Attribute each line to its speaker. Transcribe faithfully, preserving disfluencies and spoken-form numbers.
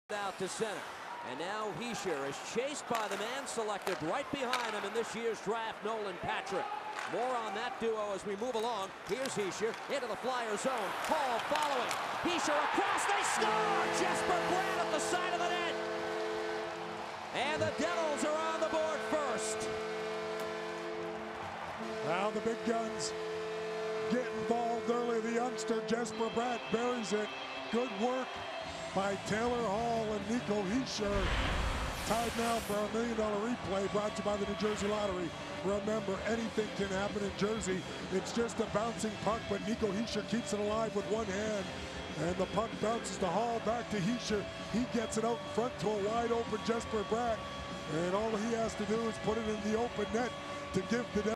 Speaker 1: Out to center. And now Jesper is chased by the man selected right behind him in this year's draft, Nolan Patrick. More on that duo as we move along. Here's Jesper into the Flyer zone. Hall following. Jesper across. They score! Jesper Bratt at the side of the net. And the Devils are on the board first.
Speaker 2: Now the big guns get involved early. The youngster Jesper Bratt buries it. Good work by Taylor Hall and Nico Jesper. Tied now for a million dollar replay brought to you by the New Jersey Lottery. Remember, anything can happen in Jersey. It's just a bouncing puck, but Nico Jesper keeps it alive with one hand. And the puck bounces to Hall, back to Jesper. He gets it out in front to a wide open Jesper Bratt. And all he has to do is put it in the open net to give the